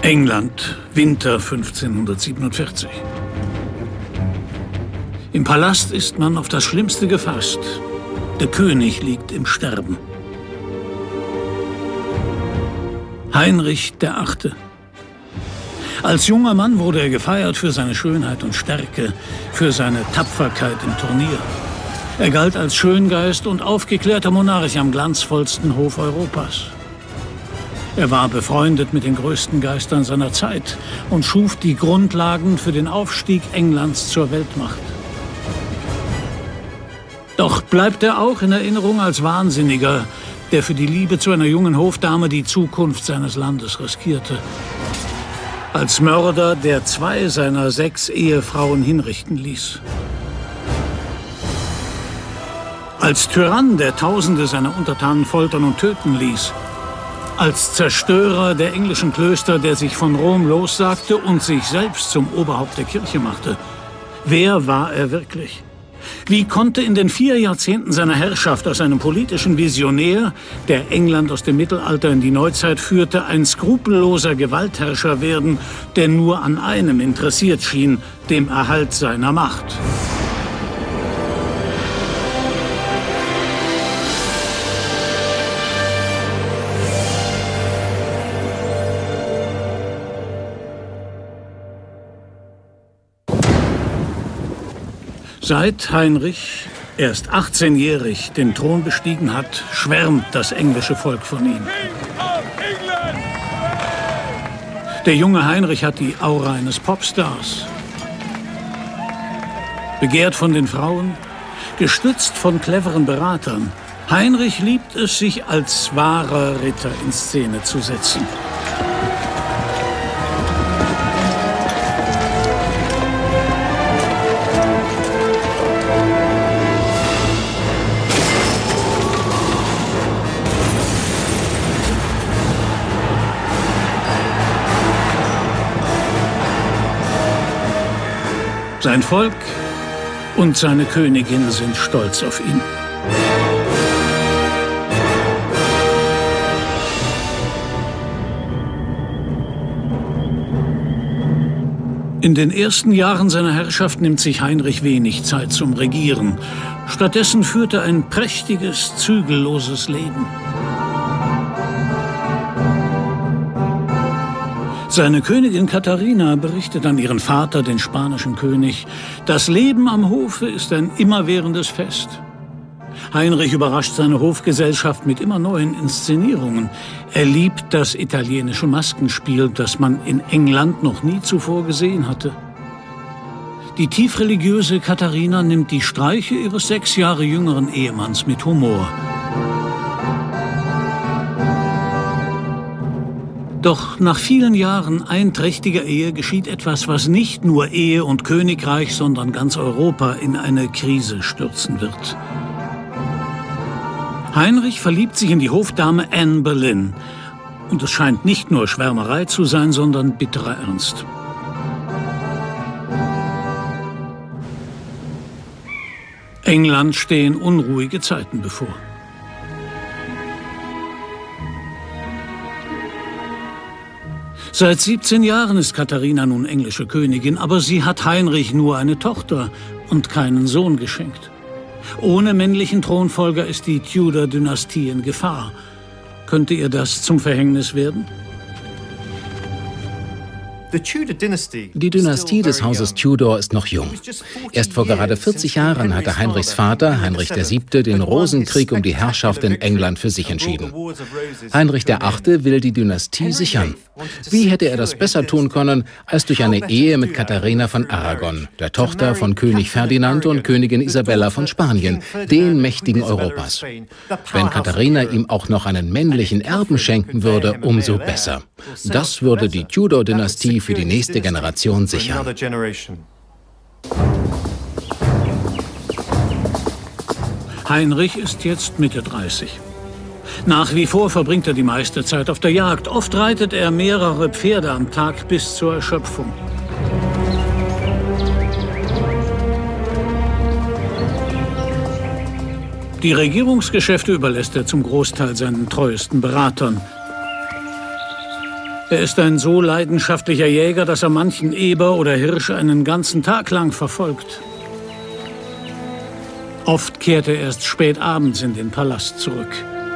England, Winter 1547. Im Palast ist man auf das Schlimmste gefasst. Der König liegt im Sterben. Heinrich VIII. Als junger Mann wurde er gefeiert für seine Schönheit und Stärke, für seine Tapferkeit im Turnier. Er galt als Schöngeist und aufgeklärter Monarch am glanzvollsten Hof Europas. Er war befreundet mit den größten Geistern seiner Zeit und schuf die Grundlagen für den Aufstieg Englands zur Weltmacht. Doch bleibt er auch in Erinnerung als Wahnsinniger, der für die Liebe zu einer jungen Hofdame die Zukunft seines Landes riskierte. Als Mörder, der 2 seiner 6 Ehefrauen hinrichten ließ. Als Tyrann, der Tausende seiner Untertanen foltern und töten ließ. Als Zerstörer der englischen Klöster, der sich von Rom lossagte und sich selbst zum Oberhaupt der Kirche machte. Wer war er wirklich? Wie konnte in den 4 Jahrzehnten seiner Herrschaft aus einem politischen Visionär, der England aus dem Mittelalter in die Neuzeit führte, ein skrupelloser Gewaltherrscher werden, der nur an einem interessiert schien, dem Erhalt seiner Macht? Seit Heinrich, erst 18-jährig, den Thron bestiegen hat, schwärmt das englische Volk von ihm. Der junge Heinrich hat die Aura eines Popstars. Begehrt von den Frauen, gestützt von cleveren Beratern. Heinrich liebt es, sich als wahrer Ritter in Szene zu setzen. Sein Volk und seine Königin sind stolz auf ihn. In den ersten Jahren seiner Herrschaft nimmt sich Heinrich wenig Zeit zum Regieren. Stattdessen führt er ein prächtiges, zügelloses Leben. Seine Königin Katharina berichtet an ihren Vater, den spanischen König, das Leben am Hofe ist ein immerwährendes Fest. Heinrich überrascht seine Hofgesellschaft mit immer neuen Inszenierungen. Er liebt das italienische Maskenspiel, das man in England noch nie zuvor gesehen hatte. Die tiefreligiöse Katharina nimmt die Streiche ihres 6 Jahre jüngeren Ehemanns mit Humor. Doch nach vielen Jahren einträchtiger Ehe geschieht etwas, was nicht nur Ehe und Königreich, sondern ganz Europa in eine Krise stürzen wird. Heinrich verliebt sich in die Hofdame Anne Boleyn. Und es scheint nicht nur Schwärmerei zu sein, sondern bitterer Ernst. England stehen unruhige Zeiten bevor. Seit 17 Jahren ist Katharina nun englische Königin, aber sie hat Heinrich nur eine Tochter und keinen Sohn geschenkt. Ohne männlichen Thronfolger ist die Tudor-Dynastie in Gefahr. Könnte ihr das zum Verhängnis werden? Die Dynastie des Hauses Tudor ist noch jung. Erst vor gerade 40 Jahren hatte Heinrichs Vater, Heinrich VII., den Rosenkrieg um die Herrschaft in England für sich entschieden. Heinrich VIII. Will die Dynastie sichern. Wie hätte er das besser tun können, als durch eine Ehe mit Katharina von Aragon, der Tochter von König Ferdinand und Königin Isabella von Spanien, den Mächtigen Europas. Wenn Katharina ihm auch noch einen männlichen Erben schenken würde, umso besser. Das würde die Tudor-Dynastie für die nächste Generation sichern. Heinrich ist jetzt Mitte 30. Nach wie vor verbringt er die meiste Zeit auf der Jagd. Oft reitet er mehrere Pferde am Tag bis zur Erschöpfung. Die Regierungsgeschäfte überlässt er zum Großteil seinen treuesten Beratern. Er ist ein so leidenschaftlicher Jäger, dass er manchen Eber oder Hirsch einen ganzen Tag lang verfolgt. Oft kehrt er erst spät abends in den Palast zurück.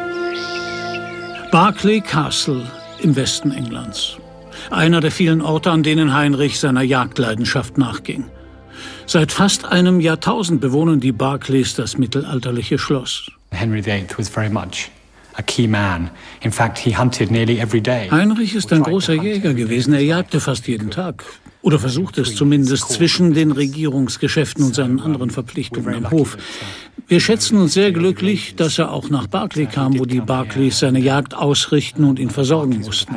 Berkeley Castle im Westen Englands. Einer der vielen Orte, an denen Heinrich seiner Jagdleidenschaft nachging. Seit fast einem Jahrtausend bewohnen die Berkeleys das mittelalterliche Schloss. Henry VIII was very much a key man. In fact, he hunted nearly every day. Heinrich ist ein großer Jäger gewesen. Er jagte fast jeden Tag. Oder versuchte es zumindest zwischen den Regierungsgeschäften und seinen anderen Verpflichtungen am Hof. Wir schätzen uns sehr glücklich, dass er auch nach Berkeley kam, wo die Berkeleys seine Jagd ausrichten und ihn versorgen mussten.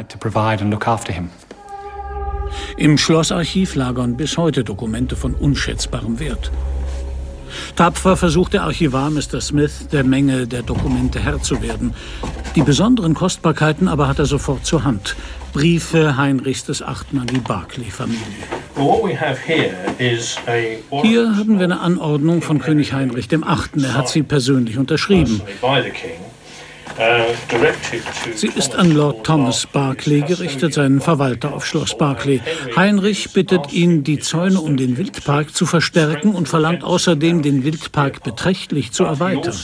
Im Schlossarchiv lagern bis heute Dokumente von unschätzbarem Wert. Tapfer versucht der Archivar Mr. Smith, der Menge der Dokumente Herr zu werden. Die besonderen Kostbarkeiten aber hat er sofort zur Hand. Briefe Heinrichs VIII. An die Berkeley-Familie. Hier haben wir eine Anordnung von König Heinrich VIII. Er hat sie persönlich unterschrieben. Sie ist an Lord Thomas Berkeley gerichtet, seinen Verwalter auf Schloss Berkeley. Heinrich bittet ihn, die Zäune um den Wildpark zu verstärken und verlangt außerdem, den Wildpark beträchtlich zu erweitern.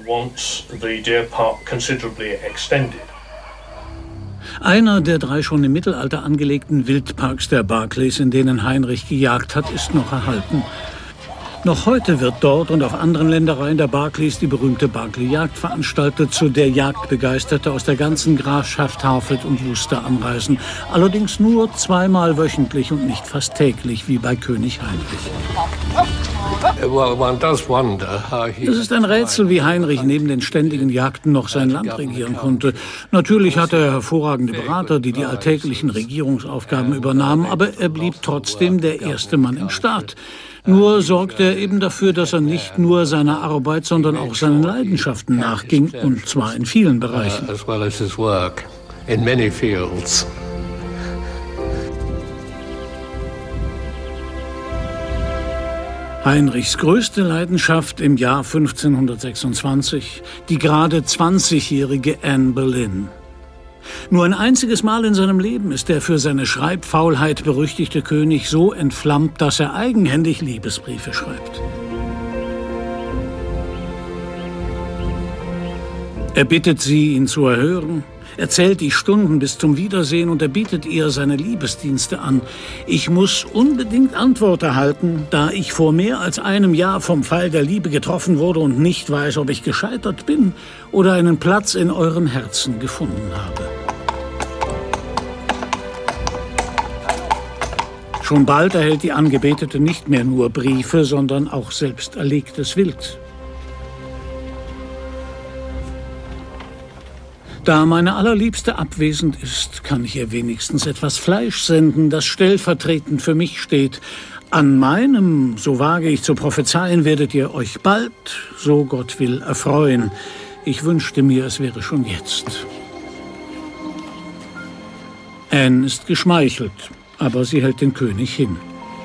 Einer der 3 schon im Mittelalter angelegten Wildparks der Berkeleys, in denen Heinrich gejagt hat, ist noch erhalten. Noch heute wird dort und auf anderen Ländereien der Berkeleys die berühmte Berkeley-Jagd veranstaltet, zu der Jagdbegeisterte aus der ganzen Grafschaft Harford und Worcester anreisen. Allerdings nur 2-mal wöchentlich und nicht fast täglich, wie bei König Heinrich. Es ist ein Rätsel, wie Heinrich neben den ständigen Jagden noch sein Land regieren konnte. Natürlich hatte er hervorragende Berater, die die alltäglichen Regierungsaufgaben übernahmen, aber er blieb trotzdem der erste Mann im Staat. Nur sorgte er eben dafür, dass er nicht nur seiner Arbeit, sondern auch seinen Leidenschaften nachging, und zwar in vielen Bereichen. Heinrichs größte Leidenschaft im Jahr 1526, die gerade 20-jährige Anne Boleyn. Nur ein einziges Mal in seinem Leben ist der für seine Schreibfaulheit berüchtigte König so entflammt, dass er eigenhändig Liebesbriefe schreibt. Er bittet sie, ihn zu erhören. Er zählt die Stunden bis zum Wiedersehen und er bietet ihr seine Liebesdienste an. Ich muss unbedingt Antwort erhalten, da ich vor mehr als einem Jahr vom Pfeil der Liebe getroffen wurde und nicht weiß, ob ich gescheitert bin oder einen Platz in eurem Herzen gefunden habe. Schon bald erhält die Angebetete nicht mehr nur Briefe, sondern auch selbst erlegtes Wild. Da meine Allerliebste abwesend ist, kann ich ihr wenigstens etwas Fleisch senden, das stellvertretend für mich steht. An meinem, so wage ich zu prophezeien, werdet ihr euch bald, so Gott will, erfreuen. Ich wünschte mir, es wäre schon jetzt. Anne ist geschmeichelt, aber sie hält den König hin.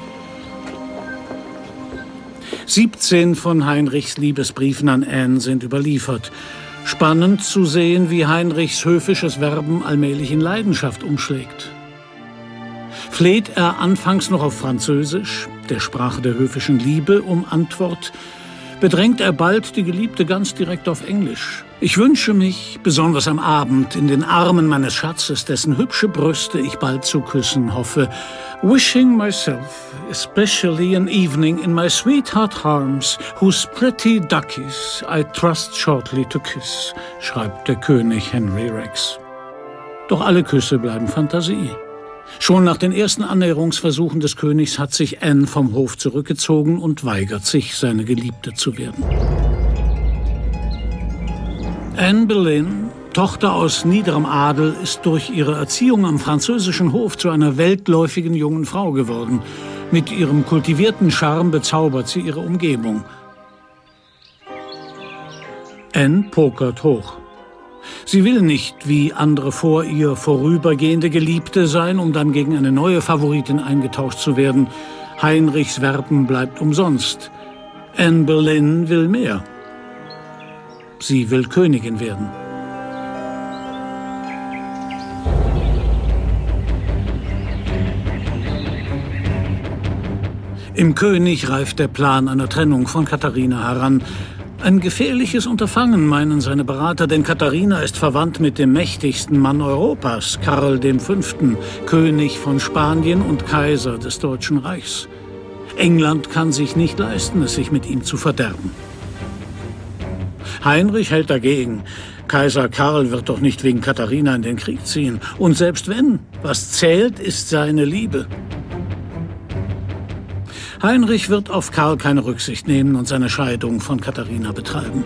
17 von Heinrichs Liebesbriefen an Anne sind überliefert. Spannend zu sehen, wie Heinrichs höfisches Werben allmählich in Leidenschaft umschlägt. Fleht er anfangs noch auf Französisch, der Sprache der höfischen Liebe, um Antwort, bedrängt er bald die Geliebte ganz direkt auf Englisch. Ich wünsche mich, besonders am Abend, in den Armen meines Schatzes, dessen hübsche Brüste ich bald zu küssen hoffe. Wishing myself, especially an evening in my sweetheart arms, whose pretty duckies I trust shortly to kiss, schreibt der König Henry Rex. Doch alle Küsse bleiben Fantasie. Schon nach den ersten Annäherungsversuchen des Königs hat sich Anne vom Hof zurückgezogen und weigert sich, seine Geliebte zu werden. Anne Boleyn, Tochter aus niederem Adel, ist durch ihre Erziehung am französischen Hof zu einer weltläufigen jungen Frau geworden. Mit ihrem kultivierten Charme bezaubert sie ihre Umgebung. Anne pokert hoch. Sie will nicht, wie andere vor ihr, vorübergehende Geliebte sein, um dann gegen eine neue Favoritin eingetauscht zu werden. Heinrichs Werben bleibt umsonst. Anne Boleyn will mehr. Sie will Königin werden. Im König reift der Plan einer Trennung von Katharina heran. Ein gefährliches Unterfangen, meinen seine Berater, denn Katharina ist verwandt mit dem mächtigsten Mann Europas, Karl V., König von Spanien und Kaiser des Deutschen Reichs. England kann sich nicht leisten, es sich mit ihm zu verderben. Heinrich hält dagegen. Kaiser Karl wird doch nicht wegen Katharina in den Krieg ziehen. Und selbst wenn, was zählt, ist seine Liebe. Heinrich wird auf Karl keine Rücksicht nehmen und seine Scheidung von Katharina betreiben.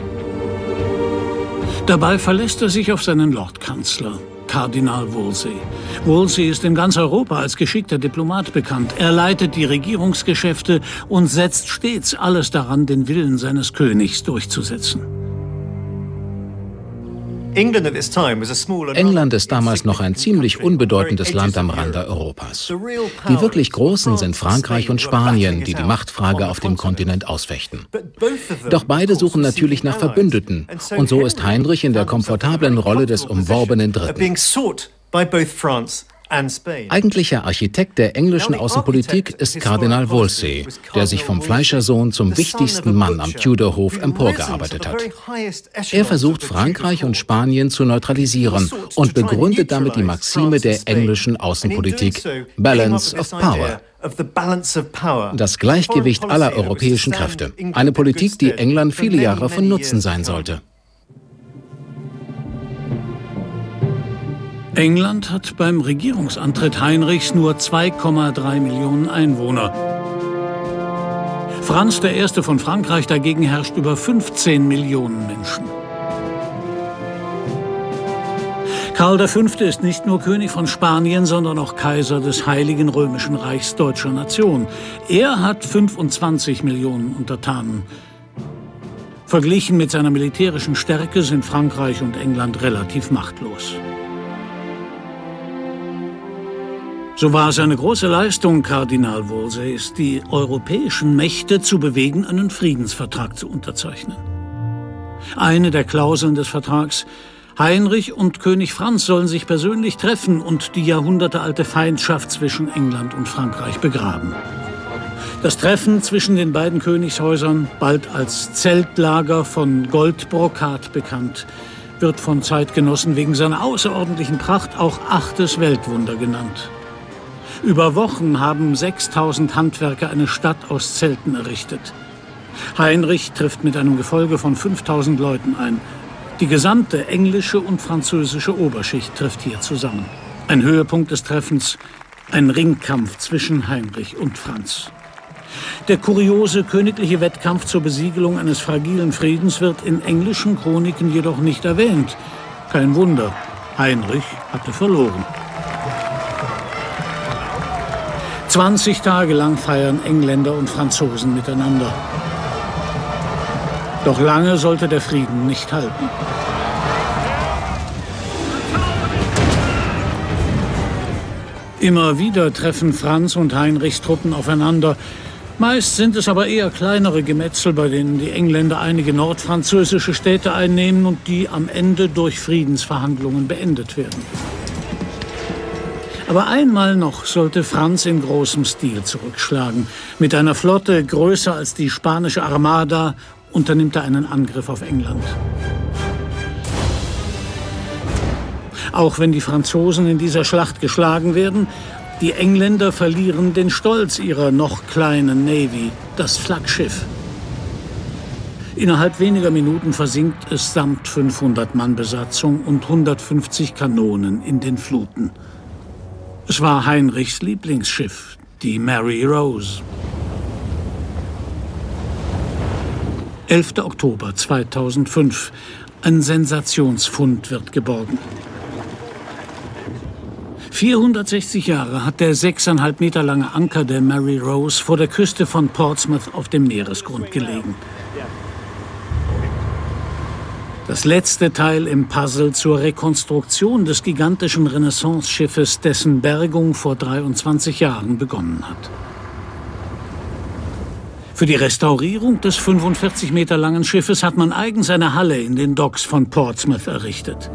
Dabei verlässt er sich auf seinen Lordkanzler, Kardinal Wolsey. Wolsey ist in ganz Europa als geschickter Diplomat bekannt. Er leitet die Regierungsgeschäfte und setzt stets alles daran, den Willen seines Königs durchzusetzen. England ist damals noch ein ziemlich unbedeutendes Land am Rande Europas. Die wirklich Großen sind Frankreich und Spanien, die die Machtfrage auf dem Kontinent ausfechten. Doch beide suchen natürlich nach Verbündeten. Und so ist Heinrich in der komfortablen Rolle des umworbenen Dritten. Eigentlicher Architekt der englischen Außenpolitik ist Kardinal Wolsey, der sich vom Fleischersohn zum wichtigsten Mann am Tudorhof emporgearbeitet hat. Er versucht, Frankreich und Spanien zu neutralisieren und begründet damit die Maxime der englischen Außenpolitik Balance of Power. Das Gleichgewicht aller europäischen Kräfte. Eine Politik, die England viele Jahre von Nutzen sein sollte. England hat beim Regierungsantritt Heinrichs nur 2,3 Millionen Einwohner. Franz I. von Frankreich dagegen herrscht über 15 Millionen Menschen. Karl V. ist nicht nur König von Spanien, sondern auch Kaiser des Heiligen Römischen Reichs deutscher Nation. Er hat 25 Millionen Untertanen. Verglichen mit seiner militärischen Stärke sind Frankreich und England relativ machtlos. So war es eine große Leistung Kardinal Wolseys, die europäischen Mächte zu bewegen, einen Friedensvertrag zu unterzeichnen. Eine der Klauseln des Vertrags: Heinrich und König Franz sollen sich persönlich treffen und die jahrhundertealte Feindschaft zwischen England und Frankreich begraben. Das Treffen zwischen den beiden Königshäusern, bald als Zeltlager von Goldbrokat bekannt, wird von Zeitgenossen wegen seiner außerordentlichen Pracht auch 8. Weltwunder genannt. Über Wochen haben 6000 Handwerker eine Stadt aus Zelten errichtet. Heinrich trifft mit einem Gefolge von 5000 Leuten ein. Die gesamte englische und französische Oberschicht trifft hier zusammen. Ein Höhepunkt des Treffens: ein Ringkampf zwischen Heinrich und Franz. Der kuriose königliche Wettkampf zur Besiegelung eines fragilen Friedens wird in englischen Chroniken jedoch nicht erwähnt. Kein Wunder, Heinrich hatte verloren. 20 Tage lang feiern Engländer und Franzosen miteinander. Doch lange sollte der Frieden nicht halten. Immer wieder treffen Franz und Heinrichs Truppen aufeinander. Meist sind es aber eher kleinere Gemetzel, bei denen die Engländer einige nordfranzösische Städte einnehmen und die am Ende durch Friedensverhandlungen beendet werden. Aber einmal noch sollte Franz in großem Stil zurückschlagen. Mit einer Flotte größer als die spanische Armada unternimmt er einen Angriff auf England. Auch wenn die Franzosen in dieser Schlacht geschlagen werden, die Engländer verlieren den Stolz ihrer noch kleinen Navy, das Flaggschiff. Innerhalb weniger Minuten versinkt es samt 500 Mann Besatzung und 150 Kanonen in den Fluten. Es war Heinrichs Lieblingsschiff, die Mary Rose. 11. Oktober 2005. Ein Sensationsfund wird geborgen. 460 Jahre hat der 6,5 Meter lange Anker der Mary Rose vor der Küste von Portsmouth auf dem Meeresgrund gelegen. Das letzte Teil im Puzzle zur Rekonstruktion des gigantischen Renaissance-Schiffes, dessen Bergung vor 23 Jahren begonnen hat. Für die Restaurierung des 45 Meter langen Schiffes hat man eigens eine Halle in den Docks von Portsmouth errichtet.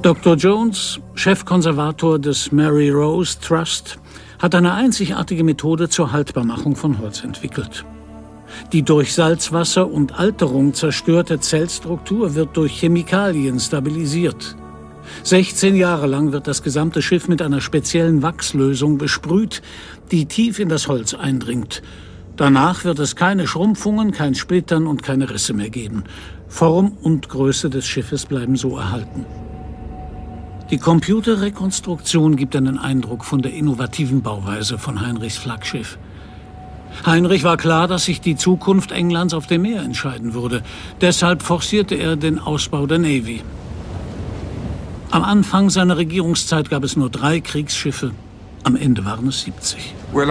Dr. Jones, Chefkonservator des Mary Rose Trust, hat eine einzigartige Methode zur Haltbarmachung von Holz entwickelt. Die durch Salzwasser und Alterung zerstörte Zellstruktur wird durch Chemikalien stabilisiert. 16 Jahre lang wird das gesamte Schiff mit einer speziellen Wachslösung besprüht, die tief in das Holz eindringt. Danach wird es keine Schrumpfungen, kein Splittern und keine Risse mehr geben. Form und Größe des Schiffes bleiben so erhalten. Die Computerrekonstruktion gibt einen Eindruck von der innovativen Bauweise von Heinrichs Flaggschiff. Heinrich war klar, dass sich die Zukunft Englands auf dem Meer entscheiden würde. Deshalb forcierte er den Ausbau der Navy. Am Anfang seiner Regierungszeit gab es nur 3 Kriegsschiffe. Am Ende waren es 70.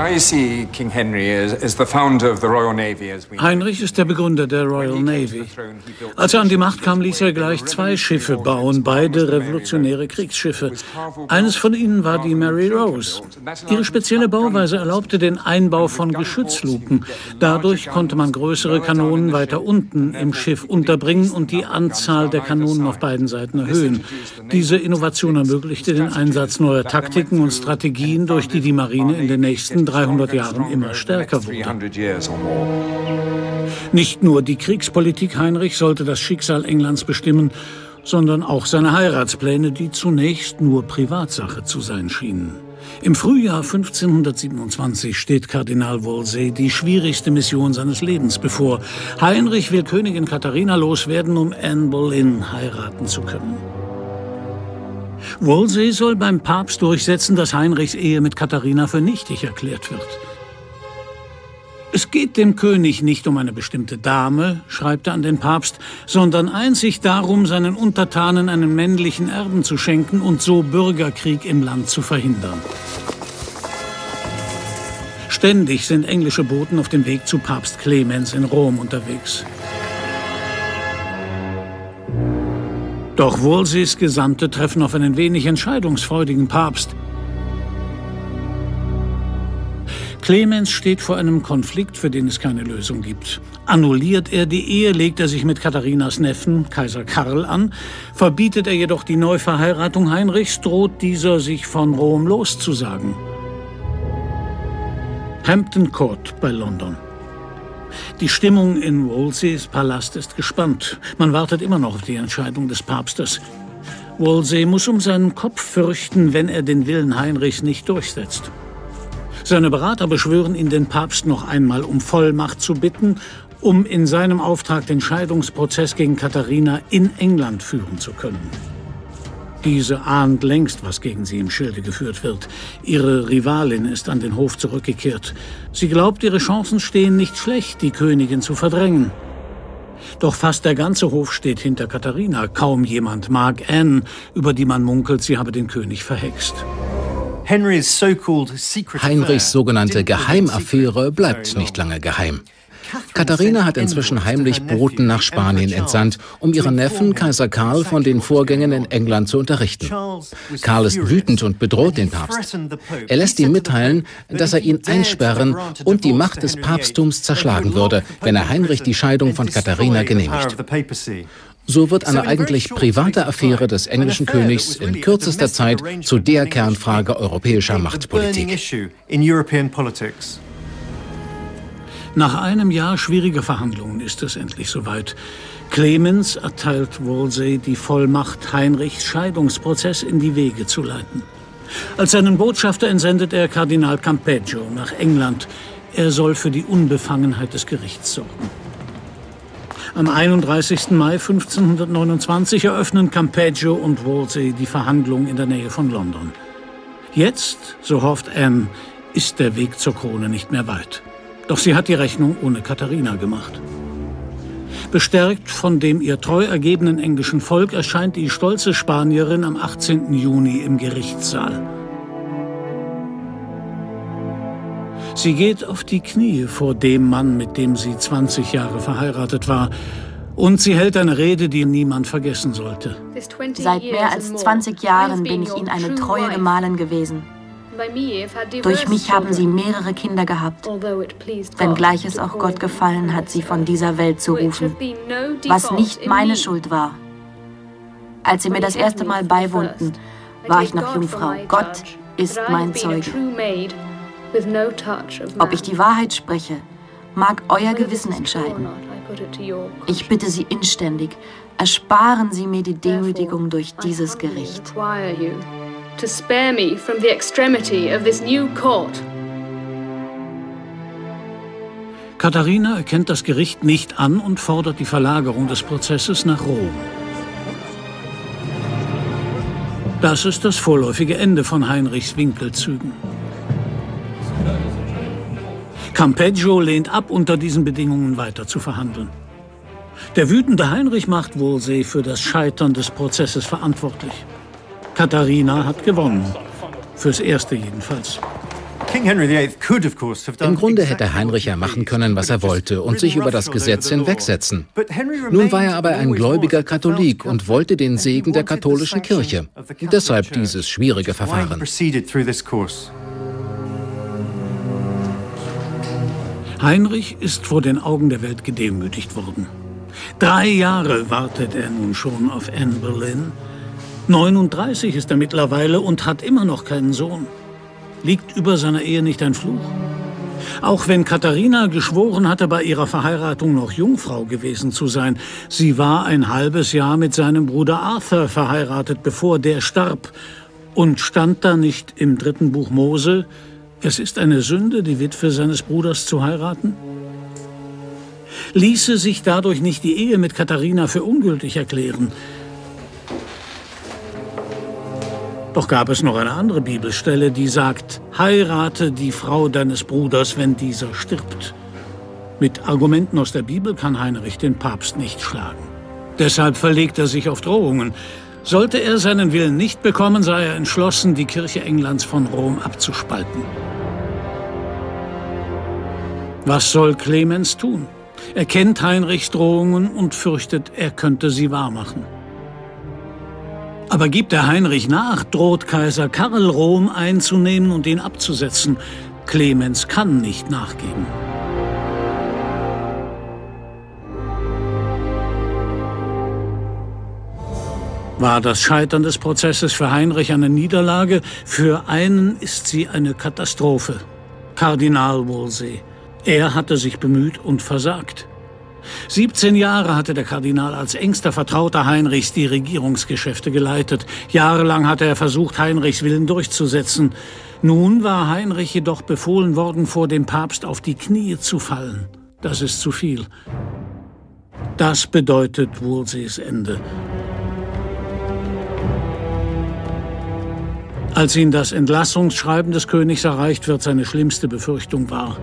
Heinrich ist der Begründer der Royal Navy. Als er an die Macht kam, ließ er gleich 2 Schiffe bauen, beide revolutionäre Kriegsschiffe. Eines von ihnen war die Mary Rose. Ihre spezielle Bauweise erlaubte den Einbau von Geschützluken. Dadurch konnte man größere Kanonen weiter unten im Schiff unterbringen und die Anzahl der Kanonen auf beiden Seiten erhöhen. Diese Innovation ermöglichte den Einsatz neuer Taktiken und Strategien, durch die die Marine in den nächsten 300 Jahren immer stärker wurde. Nicht nur die Kriegspolitik Heinrich sollte das Schicksal Englands bestimmen, sondern auch seine Heiratspläne, die zunächst nur Privatsache zu sein schienen. Im Frühjahr 1527 steht Kardinal Wolsey die schwierigste Mission seines Lebens bevor. Heinrich will Königin Katharina loswerden, um Anne Boleyn heiraten zu können. Wolsey soll beim Papst durchsetzen, dass Heinrichs Ehe mit Katharina für nichtig erklärt wird. Es geht dem König nicht um eine bestimmte Dame, schreibt er an den Papst, sondern einzig darum, seinen Untertanen einen männlichen Erben zu schenken und so Bürgerkrieg im Land zu verhindern. Ständig sind englische Boten auf dem Weg zu Papst Clemens in Rom unterwegs. Doch Wolseys Gesandte treffen auf einen wenig entscheidungsfreudigen Papst. Clemens steht vor einem Konflikt, für den es keine Lösung gibt. Annulliert er die Ehe, legt er sich mit Katharinas Neffen, Kaiser Karl, an. Verbietet er jedoch die Neuverheiratung Heinrichs, droht dieser, sich von Rom loszusagen. Hampton Court bei London. Die Stimmung in Wolseys Palast ist gespannt. Man wartet immer noch auf die Entscheidung des Papstes. Wolsey muss um seinen Kopf fürchten, wenn er den Willen Heinrichs nicht durchsetzt. Seine Berater beschwören ihn, den Papst noch einmal um Vollmacht zu bitten, um in seinem Auftrag den Scheidungsprozess gegen Katharina in England führen zu können. Diese ahnt längst, was gegen sie im Schilde geführt wird. Ihre Rivalin ist an den Hof zurückgekehrt. Sie glaubt, ihre Chancen stehen nicht schlecht, die Königin zu verdrängen. Doch fast der ganze Hof steht hinter Katharina. Kaum jemand mag Anne, über die man munkelt, sie habe den König verhext. Heinrichs sogenannte Geheimaffäre bleibt nicht lange geheim. Katharina hat inzwischen heimlich Boten nach Spanien entsandt, um ihren Neffen Kaiser Karl von den Vorgängen in England zu unterrichten. Karl ist wütend und bedroht den Papst. Er lässt ihm mitteilen, dass er ihn einsperren und die Macht des Papsttums zerschlagen würde, wenn er Heinrich die Scheidung von Katharina genehmigt. So wird eine eigentlich private Affäre des englischen Königs in kürzester Zeit zu der Kernfrage europäischer Machtpolitik. Nach einem Jahr schwieriger Verhandlungen ist es endlich soweit. Clemens erteilt Wolsey die Vollmacht, Heinrichs Scheidungsprozess in die Wege zu leiten. Als seinen Botschafter entsendet er Kardinal Campeggio nach England. Er soll für die Unbefangenheit des Gerichts sorgen. Am 31. Mai 1529 eröffnen Campeggio und Wolsey die Verhandlungen in der Nähe von London. Jetzt, so hofft Anne, ist der Weg zur Krone nicht mehr weit. Doch sie hat die Rechnung ohne Katharina gemacht. Bestärkt von dem ihr treu ergebenen englischen Volk erscheint die stolze Spanierin am 18. Juni im Gerichtssaal. Sie geht auf die Knie vor dem Mann, mit dem sie 20 Jahre verheiratet war. Und sie hält eine Rede, die niemand vergessen sollte. Seit mehr als 20 Jahren bin ich Ihnen eine treue Gemahlin gewesen. Durch mich haben Sie mehrere Kinder gehabt, wenngleich es auch Gott gefallen hat, Sie von dieser Welt zu rufen, was nicht meine Schuld war. Als sie mir das erste Mal beiwohnten, war ich noch Jungfrau. Gott ist mein Zeuge. Ob ich die Wahrheit spreche, mag euer Gewissen entscheiden. Ich bitte Sie inständig, ersparen Sie mir die Demütigung durch dieses Gericht. Katharina erkennt das Gericht nicht an und fordert die Verlagerung des Prozesses nach Rom. Das ist das vorläufige Ende von Heinrichs Winkelzügen. Campeggio lehnt ab, unter diesen Bedingungen weiter zu verhandeln. Der wütende Heinrich macht Wolsey für das Scheitern des Prozesses verantwortlich. Katharina hat gewonnen. Fürs Erste jedenfalls. Im Grunde hätte Heinrich ja machen können, was er wollte und sich über das Gesetz hinwegsetzen. Nun war er aber ein gläubiger Katholik und wollte den Segen der katholischen Kirche. Deshalb dieses schwierige Verfahren. Heinrich ist vor den Augen der Welt gedemütigt worden. 3 Jahre wartet er nun schon auf Anne Boleyn. 39 ist er mittlerweile und hat immer noch keinen Sohn. Liegt über seiner Ehe nicht ein Fluch? Auch wenn Katharina geschworen hatte, bei ihrer Verheiratung noch Jungfrau gewesen zu sein, sie war ein halbes Jahr mit seinem Bruder Arthur verheiratet, bevor der starb. Und stand da nicht im 3. Buch Mose: Es ist eine Sünde, die Witwe seines Bruders zu heiraten? Ließe sich dadurch nicht die Ehe mit Katharina für ungültig erklären? Doch gab es noch eine andere Bibelstelle, die sagt: Heirate die Frau deines Bruders, wenn dieser stirbt. Mit Argumenten aus der Bibel kann Heinrich den Papst nicht schlagen. Deshalb verlegt er sich auf Drohungen. Sollte er seinen Willen nicht bekommen, sei er entschlossen, die Kirche Englands von Rom abzuspalten. Was soll Clemens tun? Er kennt Heinrichs Drohungen und fürchtet, er könnte sie wahrmachen. Aber gibt der Heinrich nach, droht Kaiser Karl Rom einzunehmen und ihn abzusetzen. Clemens kann nicht nachgeben. War das Scheitern des Prozesses für Heinrich eine Niederlage? Für einen ist sie eine Katastrophe. Kardinal Wolsey. Er hatte sich bemüht und versagt. 17 Jahre hatte der Kardinal als engster Vertrauter Heinrichs die Regierungsgeschäfte geleitet. Jahrelang hatte er versucht, Heinrichs Willen durchzusetzen. Nun war Heinrich jedoch befohlen worden, vor dem Papst auf die Knie zu fallen. Das ist zu viel. Das bedeutet Wolseys Ende. Als ihn das Entlassungsschreiben des Königs erreicht, wird seine schlimmste Befürchtung wahr.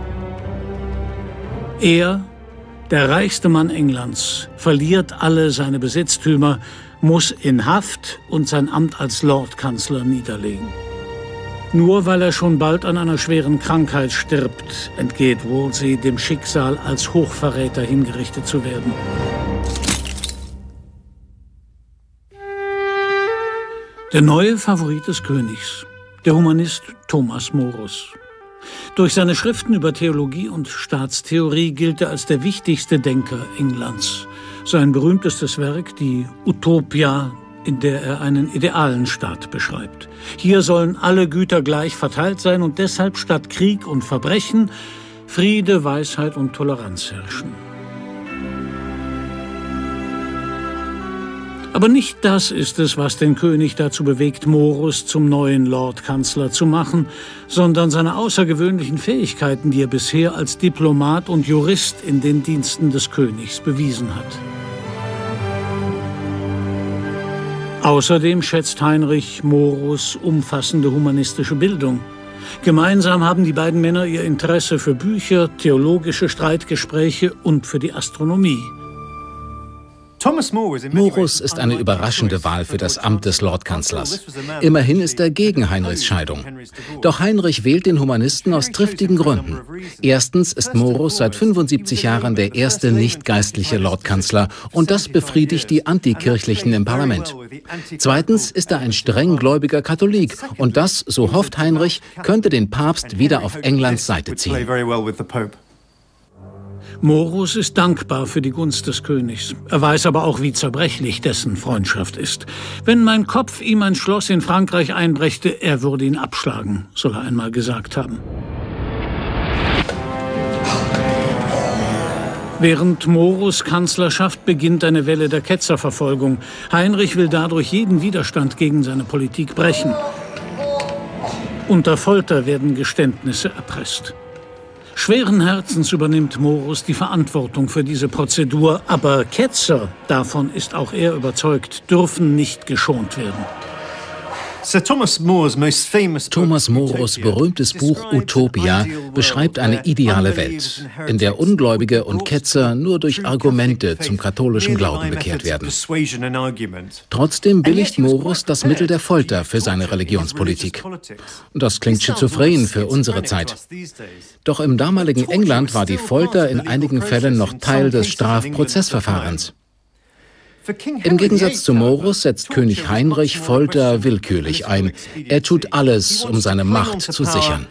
Er, der reichste Mann Englands, verliert alle seine Besitztümer, muss in Haft und sein Amt als Lordkanzler niederlegen. Nur weil er schon bald an einer schweren Krankheit stirbt, entgeht Wolsey dem Schicksal, als Hochverräter hingerichtet zu werden. Der neue Favorit des Königs, der Humanist Thomas Morus. Durch seine Schriften über Theologie und Staatstheorie gilt er als der wichtigste Denker Englands. Sein berühmtestes Werk, die Utopia, in der er einen idealen Staat beschreibt. Hier sollen alle Güter gleich verteilt sein und deshalb statt Krieg und Verbrechen Friede, Weisheit und Toleranz herrschen. Aber nicht das ist es, was den König dazu bewegt, Morus zum neuen Lordkanzler zu machen, sondern seine außergewöhnlichen Fähigkeiten, die er bisher als Diplomat und Jurist in den Diensten des Königs bewiesen hat. Außerdem schätzt Heinrich Morus umfassende humanistische Bildung. Gemeinsam haben die beiden Männer ihr Interesse für Bücher, theologische Streitgespräche und für die Astronomie. Morus ist eine überraschende Wahl für das Amt des Lordkanzlers. Immerhin ist er gegen Heinrichs Scheidung. Doch Heinrich wählt den Humanisten aus triftigen Gründen. Erstens ist Morus seit 75 Jahren der erste nicht-geistliche Lordkanzler und das befriedigt die Antikirchlichen im Parlament. Zweitens ist er ein strenggläubiger Katholik und das, so hofft Heinrich, könnte den Papst wieder auf Englands Seite ziehen. Morus ist dankbar für die Gunst des Königs. Er weiß aber auch, wie zerbrechlich dessen Freundschaft ist. Wenn mein Kopf ihm ein Schloss in Frankreich einbrächte, er würde ihn abschlagen, soll er einmal gesagt haben. Während Morus Kanzlerschaft beginnt eine Welle der Ketzerverfolgung. Heinrich will dadurch jeden Widerstand gegen seine Politik brechen. Unter Folter werden Geständnisse erpresst. Schweren Herzens übernimmt Morus die Verantwortung für diese Prozedur, aber Ketzer, davon ist auch er überzeugt, dürfen nicht geschont werden. Thomas Moros berühmtes Buch Utopia beschreibt eine ideale Welt, in der Ungläubige und Ketzer nur durch Argumente zum katholischen Glauben bekehrt werden. Trotzdem billigt Morus das Mittel der Folter für seine Religionspolitik. Das klingt schizophren für unsere Zeit. Doch im damaligen England war die Folter in einigen Fällen noch Teil des Strafprozessverfahrens. Im Gegensatz zu Morus setzt König Heinrich Folter willkürlich ein. Er tut alles, um seine Macht zu sichern.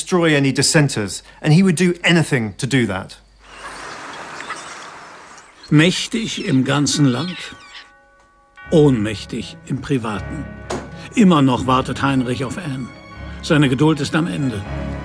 Mächtig im ganzen Land, ohnmächtig im Privaten. Immer noch wartet Heinrich auf Anne. Seine Geduld ist am Ende.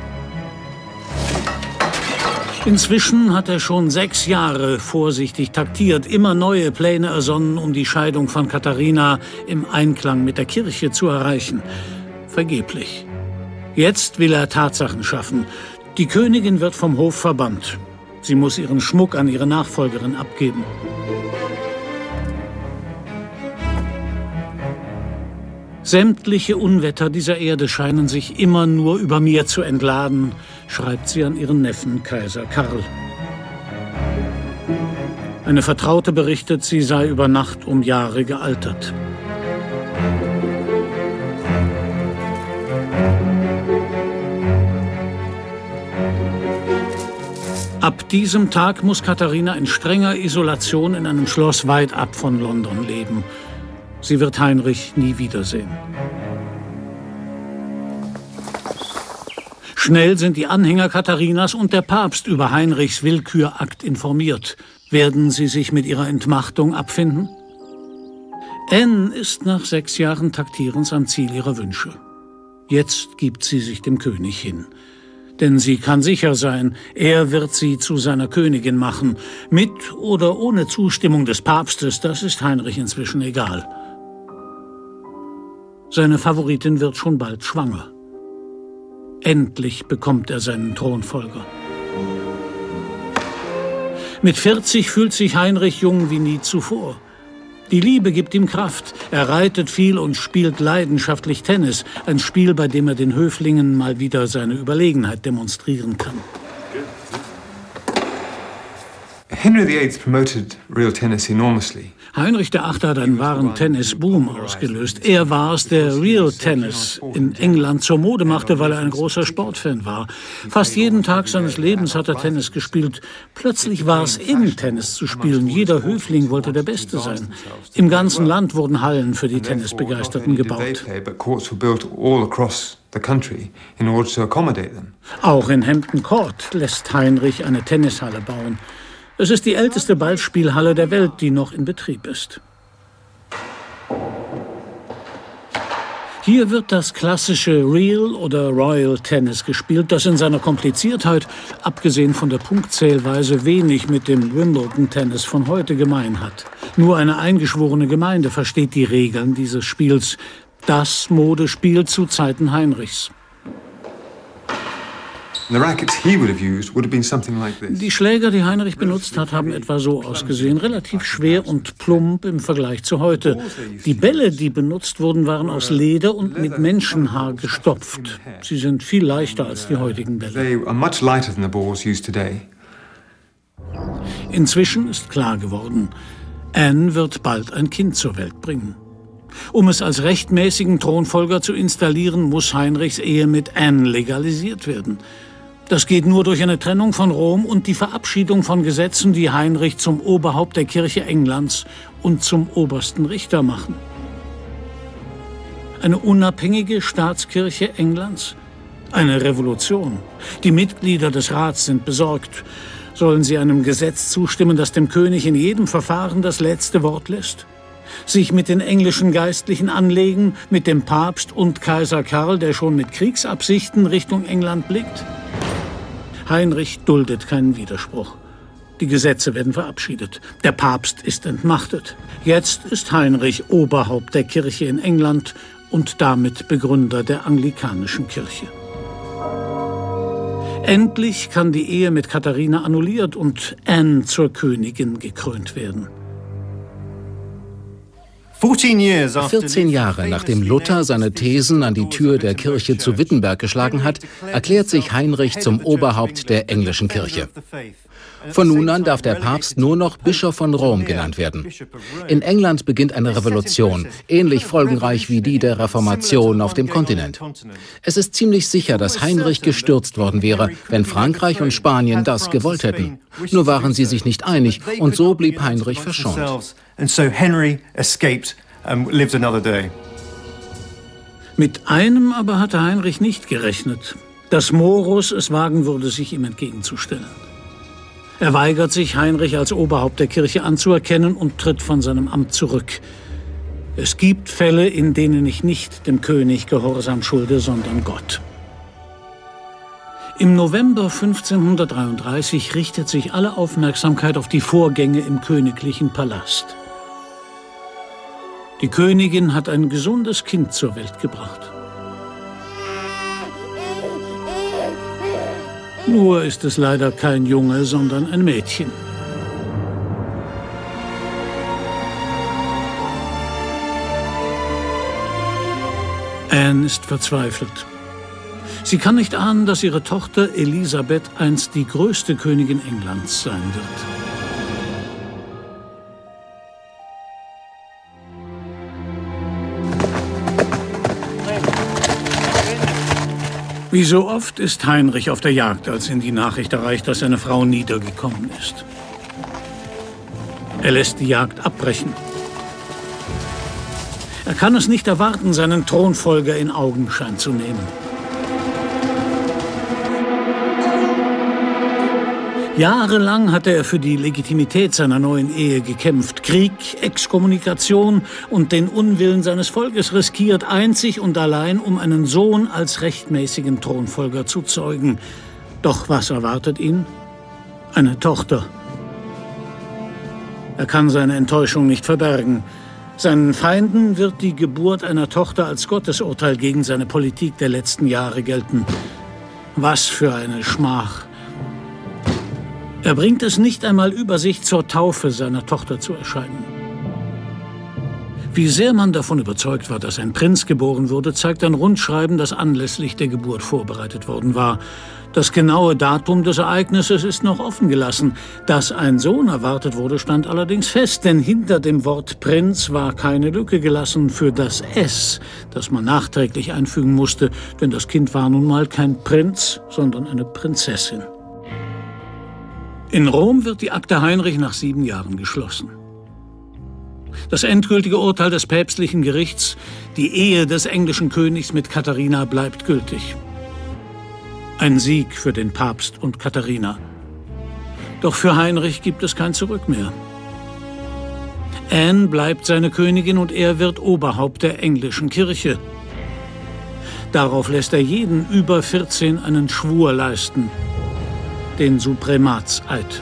Inzwischen hat er schon 6 Jahre vorsichtig taktiert, immer neue Pläne ersonnen, um die Scheidung von Katharina im Einklang mit der Kirche zu erreichen. Vergeblich. Jetzt will er Tatsachen schaffen. Die Königin wird vom Hof verbannt. Sie muss ihren Schmuck an ihre Nachfolgerin abgeben. Sämtliche Unwetter dieser Erde scheinen sich immer nur über mir zu entladen, schreibt sie an ihren Neffen Kaiser Karl. Eine Vertraute berichtet, sie sei über Nacht um Jahre gealtert. Ab diesem Tag muss Katharina in strenger Isolation in einem Schloss weit ab von London leben. Sie wird Heinrich nie wiedersehen. Schnell sind die Anhänger Katharinas und der Papst über Heinrichs Willkürakt informiert. Werden sie sich mit ihrer Entmachtung abfinden? Anne ist nach 6 Jahren Taktierens am Ziel ihrer Wünsche. Jetzt gibt sie sich dem König hin. Denn sie kann sicher sein, er wird sie zu seiner Königin machen. Mit oder ohne Zustimmung des Papstes, das ist Heinrich inzwischen egal. Seine Favoritin wird schon bald schwanger. Endlich bekommt er seinen Thronfolger. Mit 40 fühlt sich Heinrich jung wie nie zuvor. Die Liebe gibt ihm Kraft. Er reitet viel und spielt leidenschaftlich Tennis. Ein Spiel, bei dem er den Höflingen mal wieder seine Überlegenheit demonstrieren kann. Henry VIII promoted real tennis enormously. Heinrich VIII. Hat einen wahren Tennisboom ausgelöst. Er war es, der Real Tennis in England zur Mode machte, weil er ein großer Sportfan war. Fast jeden Tag seines Lebens hat er Tennis gespielt. Plötzlich war es in, Tennis zu spielen. Jeder Höfling wollte der Beste sein. Im ganzen Land wurden Hallen für die Tennisbegeisterten gebaut. Auch in Hampton Court lässt Heinrich eine Tennishalle bauen. Es ist die älteste Ballspielhalle der Welt, die noch in Betrieb ist. Hier wird das klassische Real oder Royal Tennis gespielt, das in seiner Kompliziertheit, abgesehen von der Punktzählweise, wenig mit dem Wimbledon-Tennis von heute gemein hat. Nur eine eingeschworene Gemeinde versteht die Regeln dieses Spiels. Das Modespiel zu Zeiten Heinrichs. Die Schläger, die Heinrich benutzt hat, haben etwa so ausgesehen, relativ schwer und plump im Vergleich zu heute. Die Bälle, die benutzt wurden, waren aus Leder und mit Menschenhaar gestopft. Sie sind viel leichter als die heutigen Bälle. Inzwischen ist klar geworden, Anne wird bald ein Kind zur Welt bringen. Um es als rechtmäßigen Thronfolger zu installieren, muss Heinrichs Ehe mit Anne legalisiert werden. Das geht nur durch eine Trennung von Rom und die Verabschiedung von Gesetzen, die Heinrich zum Oberhaupt der Kirche Englands und zum obersten Richter machen. Eine unabhängige Staatskirche Englands? Eine Revolution. Die Mitglieder des Rats sind besorgt. Sollen sie einem Gesetz zustimmen, das dem König in jedem Verfahren das letzte Wort lässt? Sich mit den englischen Geistlichen anlegen, mit dem Papst und Kaiser Karl, der schon mit Kriegsabsichten Richtung England blickt? Heinrich duldet keinen Widerspruch. Die Gesetze werden verabschiedet. Der Papst ist entmachtet. Jetzt ist Heinrich Oberhaupt der Kirche in England und damit Begründer der anglikanischen Kirche. Endlich kann die Ehe mit Katharina annulliert und Anne zur Königin gekrönt werden. 14 Jahre nachdem Luther seine Thesen an die Tür der Kirche zu Wittenberg geschlagen hat, erklärt sich Heinrich zum Oberhaupt der englischen Kirche. Von nun an darf der Papst nur noch Bischof von Rom genannt werden. In England beginnt eine Revolution, ähnlich folgenreich wie die der Reformation auf dem Kontinent. Es ist ziemlich sicher, dass Heinrich gestürzt worden wäre, wenn Frankreich und Spanien das gewollt hätten. Nur waren sie sich nicht einig und so blieb Heinrich verschont. Mit einem aber hatte Heinrich nicht gerechnet, dass Morus es wagen würde, sich ihm entgegenzustellen. Er weigert sich, Heinrich als Oberhaupt der Kirche anzuerkennen und tritt von seinem Amt zurück. Es gibt Fälle, in denen ich nicht dem König Gehorsam schulde, sondern Gott. Im November 1533 richtet sich alle Aufmerksamkeit auf die Vorgänge im königlichen Palast. Die Königin hat ein gesundes Kind zur Welt gebracht. Nur ist es leider kein Junge, sondern ein Mädchen. Anne ist verzweifelt. Sie kann nicht ahnen, dass ihre Tochter Elisabeth einst die größte Königin Englands sein wird. Wie so oft ist Heinrich auf der Jagd, als ihn die Nachricht erreicht, dass seine Frau niedergekommen ist. Er lässt die Jagd abbrechen. Er kann es nicht erwarten, seinen Thronfolger in Augenschein zu nehmen. Jahrelang hatte er für die Legitimität seiner neuen Ehe gekämpft. Krieg, Exkommunikation und den Unwillen seines Volkes riskiert, einzig und allein, um einen Sohn als rechtmäßigen Thronfolger zu zeugen. Doch was erwartet ihn? Eine Tochter. Er kann seine Enttäuschung nicht verbergen. Seinen Feinden wird die Geburt einer Tochter als Gottesurteil gegen seine Politik der letzten Jahre gelten. Was für eine Schmach! Er bringt es nicht einmal über sich, zur Taufe seiner Tochter zu erscheinen. Wie sehr man davon überzeugt war, dass ein Prinz geboren wurde, zeigt ein Rundschreiben, das anlässlich der Geburt vorbereitet worden war. Das genaue Datum des Ereignisses ist noch offen gelassen. Dass ein Sohn erwartet wurde, stand allerdings fest, denn hinter dem Wort Prinz war keine Lücke gelassen für das S, das man nachträglich einfügen musste, denn das Kind war nun mal kein Prinz, sondern eine Prinzessin. In Rom wird die Akte Heinrich nach 7 Jahren geschlossen. Das endgültige Urteil des päpstlichen Gerichts, die Ehe des englischen Königs mit Katharina, bleibt gültig. Ein Sieg für den Papst und Katharina. Doch für Heinrich gibt es kein Zurück mehr. Anne bleibt seine Königin und er wird Oberhaupt der englischen Kirche. Darauf lässt er jeden über 14 einen Schwur leisten. Den Suprematseid.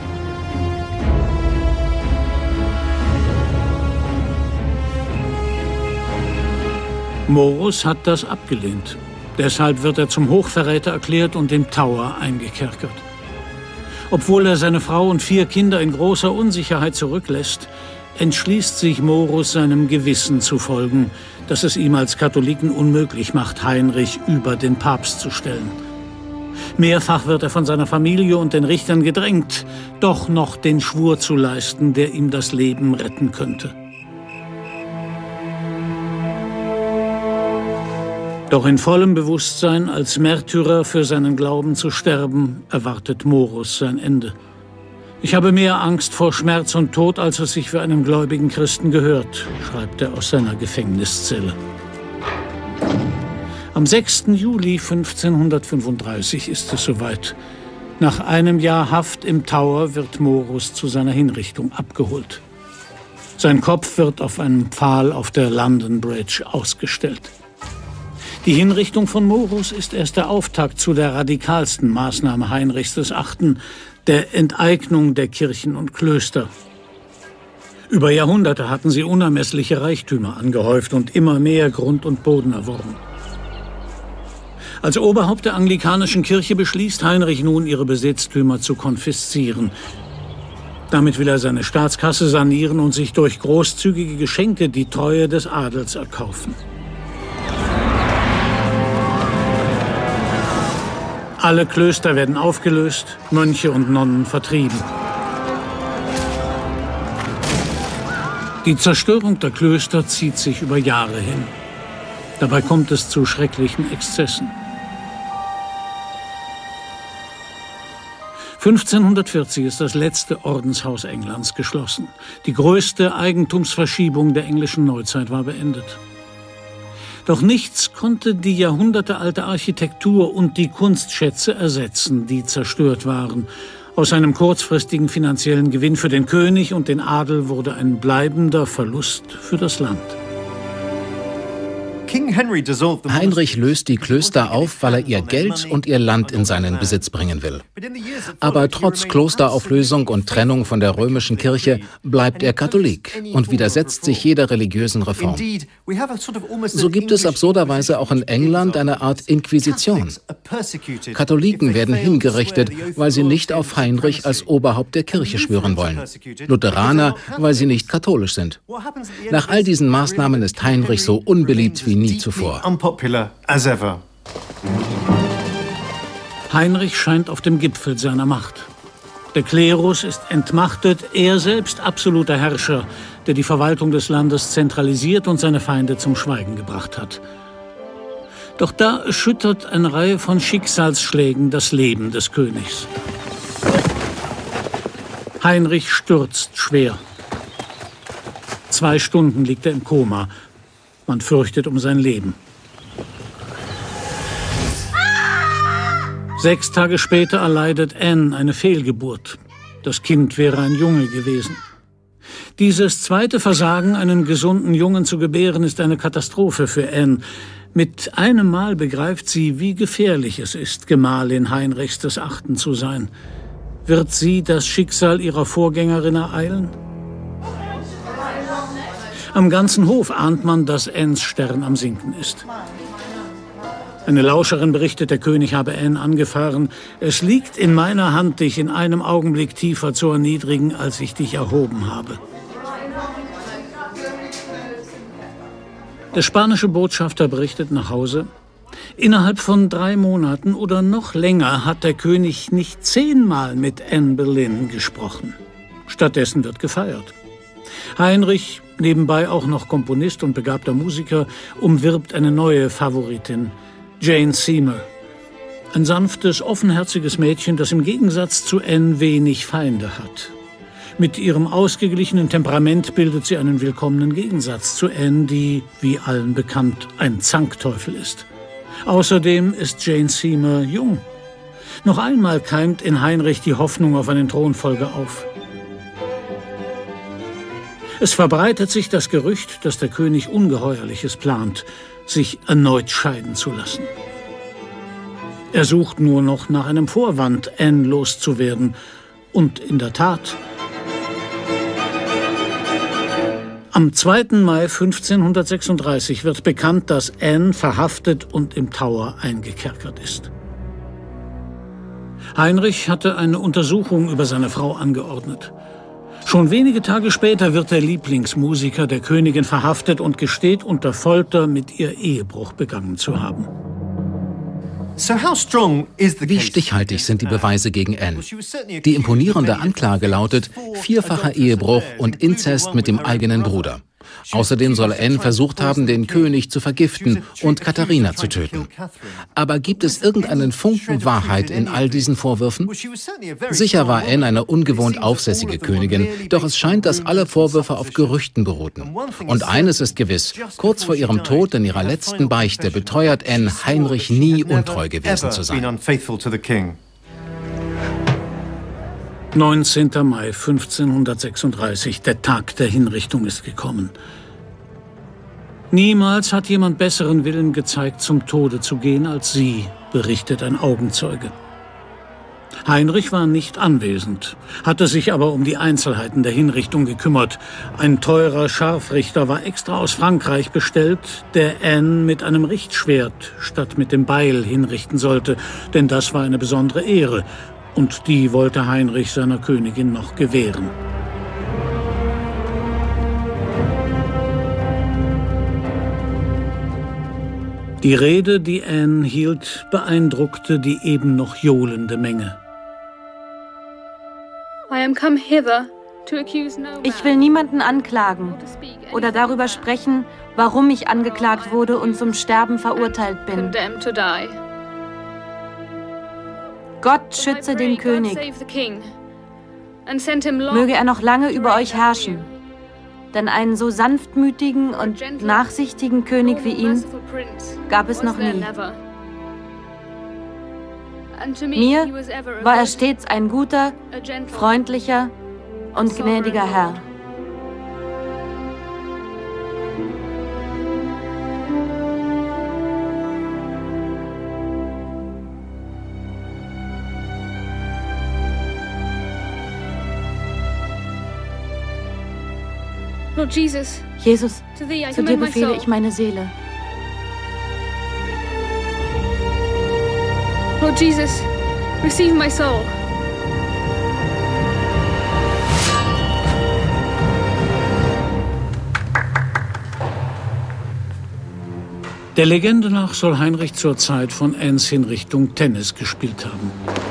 Morus hat das abgelehnt. Deshalb wird er zum Hochverräter erklärt und im Tower eingekerkert. Obwohl er seine Frau und 4 Kinder in großer Unsicherheit zurücklässt, entschließt sich Morus, seinem Gewissen zu folgen, das es ihm als Katholiken unmöglich macht, Heinrich über den Papst zu stellen. Mehrfach wird er von seiner Familie und den Richtern gedrängt, doch noch den Schwur zu leisten, der ihm das Leben retten könnte. Doch in vollem Bewusstsein, als Märtyrer für seinen Glauben zu sterben, erwartet Morus sein Ende. Ich habe mehr Angst vor Schmerz und Tod, als es sich für einen gläubigen Christen gehört, schreibt er aus seiner Gefängniszelle. Am 6. Juli 1535 ist es soweit. Nach einem Jahr Haft im Tower wird Morus zu seiner Hinrichtung abgeholt. Sein Kopf wird auf einem Pfahl auf der London Bridge ausgestellt. Die Hinrichtung von Morus ist erst der Auftakt zu der radikalsten Maßnahme Heinrichs VIII., der Enteignung der Kirchen und Klöster. Über Jahrhunderte hatten sie unermessliche Reichtümer angehäuft und immer mehr Grund und Boden erworben. Als Oberhaupt der anglikanischen Kirche beschließt Heinrich nun, ihre Besitztümer zu konfiszieren. Damit will er seine Staatskasse sanieren und sich durch großzügige Geschenke die Treue des Adels erkaufen. Alle Klöster werden aufgelöst, Mönche und Nonnen vertrieben. Die Zerstörung der Klöster zieht sich über Jahre hin. Dabei kommt es zu schrecklichen Exzessen. 1540 ist das letzte Ordenshaus Englands geschlossen. Die größte Eigentumsverschiebung der englischen Neuzeit war beendet. Doch nichts konnte die jahrhundertealte Architektur und die Kunstschätze ersetzen, die zerstört waren. Aus einem kurzfristigen finanziellen Gewinn für den König und den Adel wurde ein bleibender Verlust für das Land. Heinrich löst die Klöster auf, weil er ihr Geld und ihr Land in seinen Besitz bringen will. Aber trotz Klosterauflösung und Trennung von der römischen Kirche bleibt er Katholik und widersetzt sich jeder religiösen Reform. So gibt es absurderweise auch in England eine Art Inquisition. Katholiken werden hingerichtet, weil sie nicht auf Heinrich als Oberhaupt der Kirche schwören wollen. Lutheraner, weil sie nicht katholisch sind. Nach all diesen Maßnahmen ist Heinrich so unbeliebt wie nie zuvor. Heinrich scheint auf dem Gipfel seiner Macht. Der Klerus ist entmachtet, er selbst absoluter Herrscher, der die Verwaltung des Landes zentralisiert und seine Feinde zum Schweigen gebracht hat. Doch da erschüttert eine Reihe von Schicksalsschlägen das Leben des Königs. Heinrich stürzt schwer. 2 Stunden liegt er im Koma. Man fürchtet um sein Leben. 6 Tage später erleidet Anne eine Fehlgeburt. Das Kind wäre ein Junge gewesen. Dieses zweite Versagen, einen gesunden Jungen zu gebären, ist eine Katastrophe für Anne. Mit einem Mal begreift sie, wie gefährlich es ist, Gemahlin Heinrichs VIII. Zu sein. Wird sie das Schicksal ihrer Vorgängerin ereilen? Am ganzen Hof ahnt man, dass Annes Stern am Sinken ist. Eine Lauscherin berichtet, der König habe Anne angefahren: Es liegt in meiner Hand, dich in einem Augenblick tiefer zu erniedrigen, als ich dich erhoben habe. Der spanische Botschafter berichtet nach Hause: Innerhalb von 3 Monaten oder noch länger hat der König nicht 10-mal mit Anne Boleyn gesprochen. Stattdessen wird gefeiert. Heinrich, nebenbei auch noch Komponist und begabter Musiker, umwirbt eine neue Favoritin, Jane Seymour. Ein sanftes, offenherziges Mädchen, das im Gegensatz zu Anne wenig Feinde hat. Mit ihrem ausgeglichenen Temperament bildet sie einen willkommenen Gegensatz zu Anne, die, wie allen bekannt, ein Zankteufel ist. Außerdem ist Jane Seymour jung. Noch einmal keimt in Heinrich die Hoffnung auf einen Thronfolger auf. Es verbreitet sich das Gerücht, dass der König Ungeheuerliches plant, sich erneut scheiden zu lassen. Er sucht nur noch nach einem Vorwand, Anne loszuwerden. Und in der Tat: Am 2. Mai 1536 wird bekannt, dass Anne verhaftet und im Tower eingekerkert ist. Heinrich hatte eine Untersuchung über seine Frau angeordnet. Schon wenige Tage später wird der Lieblingsmusiker der Königin verhaftet und gesteht unter Folter, mit ihr Ehebruch begangen zu haben. Wie stichhaltig sind die Beweise gegen Anne? Die imponierende Anklage lautet 4-facher Ehebruch und Inzest mit dem eigenen Bruder. Außerdem soll Anne versucht haben, den König zu vergiften und Katharina zu töten. Aber gibt es irgendeinen Funken Wahrheit in all diesen Vorwürfen? Sicher war Anne eine ungewohnt aufsässige Königin, doch es scheint, dass alle Vorwürfe auf Gerüchten beruhten. Und eines ist gewiss: Kurz vor ihrem Tod in ihrer letzten Beichte beteuert Anne, Heinrich nie untreu gewesen zu sein. 19. Mai 1536, der Tag der Hinrichtung ist gekommen. Niemals hat jemand besseren Willen gezeigt, zum Tode zu gehen als sie, berichtet ein Augenzeuge. Heinrich war nicht anwesend, hatte sich aber um die Einzelheiten der Hinrichtung gekümmert. Ein teurer Scharfrichter war extra aus Frankreich bestellt, der Anne mit einem Richtschwert statt mit dem Beil hinrichten sollte, denn das war eine besondere Ehre, und die wollte Heinrich seiner Königin noch gewähren. Die Rede, die Anne hielt, beeindruckte die eben noch johlende Menge. Ich will niemanden anklagen oder darüber sprechen, warum ich angeklagt wurde und zum Sterben verurteilt bin. Gott schütze den König. Möge er noch lange über euch herrschen. Denn einen so sanftmütigen und nachsichtigen König wie ihn gab es noch nie. Mir war er stets ein guter, freundlicher und gnädiger Herr. Jesus, zu dir befehle ich meine Seele. Lord Jesus, receive my soul. Der Legende nach soll Heinrich zur Zeit von Annes Hinrichtung Tennis gespielt haben.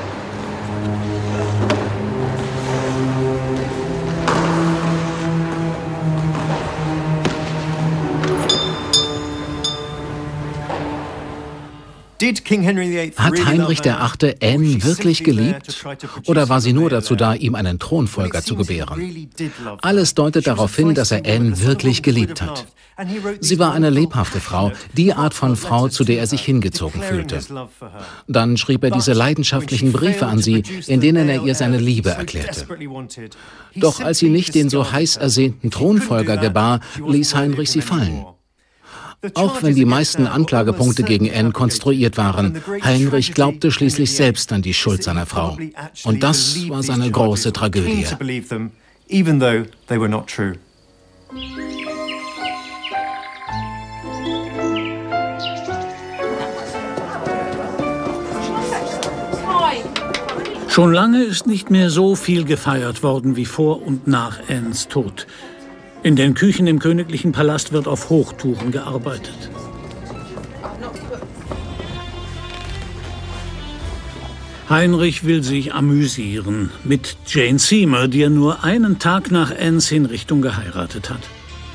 Hat Heinrich VIII. Anne wirklich geliebt? Oder war sie nur dazu da, ihm einen Thronfolger zu gebären? Alles deutet darauf hin, dass er Anne wirklich geliebt hat. Sie war eine lebhafte Frau, die Art von Frau, zu der er sich hingezogen fühlte. Dann schrieb er diese leidenschaftlichen Briefe an sie, in denen er ihr seine Liebe erklärte. Doch als sie nicht den so heiß ersehnten Thronfolger gebar, ließ Heinrich sie fallen. Auch wenn die meisten Anklagepunkte gegen Anne konstruiert waren, Heinrich glaubte schließlich selbst an die Schuld seiner Frau. Und das war seine große Tragödie. Schon lange ist nicht mehr so viel gefeiert worden wie vor und nach Annes Tod. In den Küchen im königlichen Palast wird auf Hochtouren gearbeitet. Heinrich will sich amüsieren mit Jane Seymour, die er nur einen Tag nach Annes Hinrichtung geheiratet hat.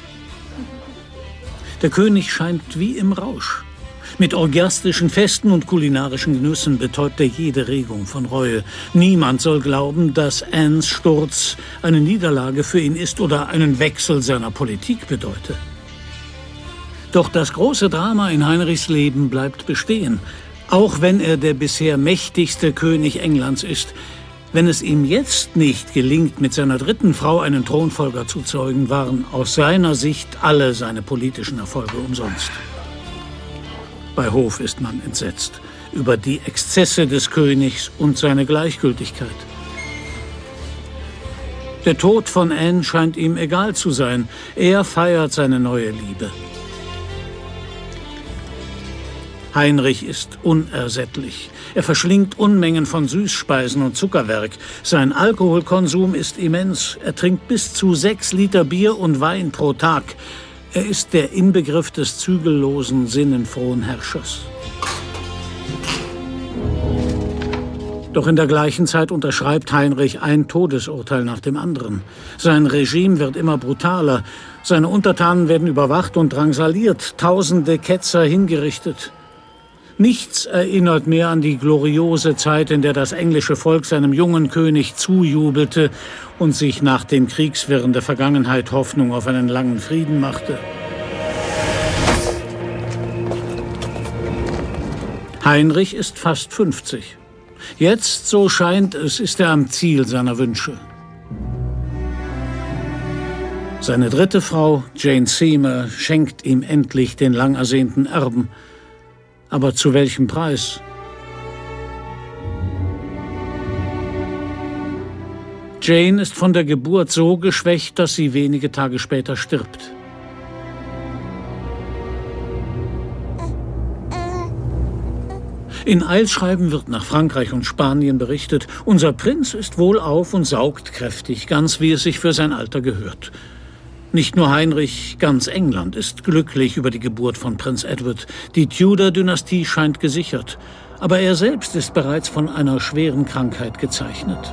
Der König scheint wie im Rausch. Mit orgiastischen Festen und kulinarischen Genüssen betäubt er jede Regung von Reue. Niemand soll glauben, dass Annes Sturz eine Niederlage für ihn ist oder einen Wechsel seiner Politik bedeute. Doch das große Drama in Heinrichs Leben bleibt bestehen. Auch wenn er der bisher mächtigste König Englands ist, wenn es ihm jetzt nicht gelingt, mit seiner dritten Frau einen Thronfolger zu zeugen, waren aus seiner Sicht alle seine politischen Erfolge umsonst. Bei Hof ist man entsetzt über die Exzesse des Königs und seine Gleichgültigkeit. Der Tod von Anne scheint ihm egal zu sein. Er feiert seine neue Liebe. Heinrich ist unersättlich. Er verschlingt Unmengen von Süßspeisen und Zuckerwerk. Sein Alkoholkonsum ist immens. Er trinkt bis zu 6 Liter Bier und Wein pro Tag. Er ist der Inbegriff des zügellosen, sinnenfrohen Herrschers. Doch in der gleichen Zeit unterschreibt Heinrich ein Todesurteil nach dem anderen. Sein Regime wird immer brutaler. Seine Untertanen werden überwacht und drangsaliert. Tausende Ketzer hingerichtet. Nichts erinnert mehr an die gloriose Zeit, in der das englische Volk seinem jungen König zujubelte und sich nach den Kriegswirren der Vergangenheit Hoffnung auf einen langen Frieden machte. Heinrich ist fast 50. Jetzt, so scheint es, ist er am Ziel seiner Wünsche. Seine dritte Frau, Jane Seymour, schenkt ihm endlich den lang ersehnten Erben. Aber zu welchem Preis? Jane ist von der Geburt so geschwächt, dass sie wenige Tage später stirbt. In Eilschreiben wird nach Frankreich und Spanien berichtet, unser Prinz ist wohlauf und saugt kräftig, ganz wie es sich für sein Alter gehört. Nicht nur Heinrich, ganz England ist glücklich über die Geburt von Prinz Edward. Die Tudor-Dynastie scheint gesichert, aber er selbst ist bereits von einer schweren Krankheit gezeichnet.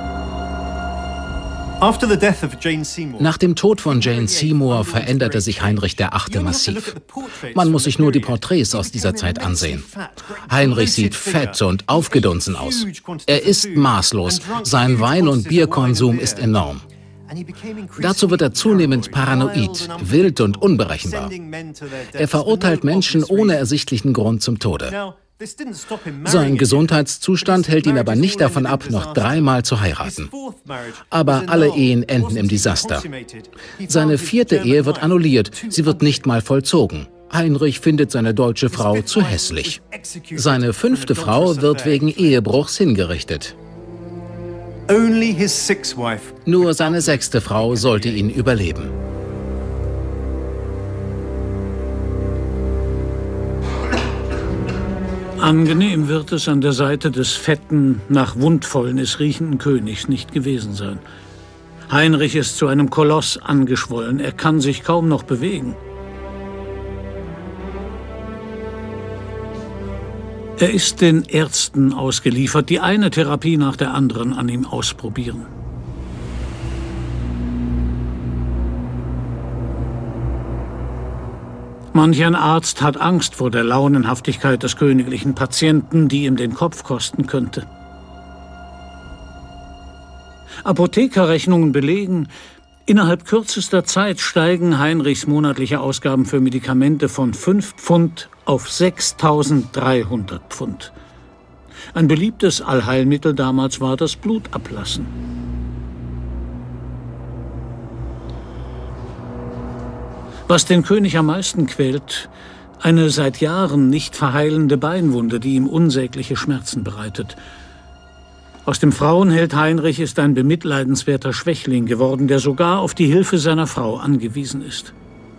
Nach dem Tod von Jane Seymour veränderte sich Heinrich VIII. Massiv. Man muss sich nur die Porträts aus dieser Zeit ansehen. Heinrich sieht fett und aufgedunsen aus. Er isst maßlos, sein Wein- und Bierkonsum ist enorm. Dazu wird er zunehmend paranoid, wild und unberechenbar. Er verurteilt Menschen ohne ersichtlichen Grund zum Tode. Sein Gesundheitszustand hält ihn aber nicht davon ab, noch 3-mal zu heiraten. Aber alle Ehen enden im Desaster. Seine 4. Ehe wird annulliert, sie wird nicht mal vollzogen. Heinrich findet seine deutsche Frau zu hässlich. Seine 5. Frau wird wegen Ehebruchs hingerichtet. Nur seine 6. Frau sollte ihn überleben. Angenehm wird es an der Seite des fetten, nach Wundfäulnis riechenden Königs nicht gewesen sein. Heinrich ist zu einem Koloss angeschwollen, er kann sich kaum noch bewegen. Er ist den Ärzten ausgeliefert, die eine Therapie nach der anderen an ihm ausprobieren. Manch ein Arzt hat Angst vor der Launenhaftigkeit des königlichen Patienten, die ihm den Kopf kosten könnte. Apothekerrechnungen belegen, innerhalb kürzester Zeit steigen Heinrichs monatliche Ausgaben für Medikamente von 5 Pfund auf 6.300 Pfund. Ein beliebtes Allheilmittel damals war das Blutablassen. Was den König am meisten quält, eine seit Jahren nicht verheilende Beinwunde, die ihm unsägliche Schmerzen bereitet. Aus dem Frauenheld Heinrich ist ein bemitleidenswerter Schwächling geworden, der sogar auf die Hilfe seiner Frau angewiesen ist.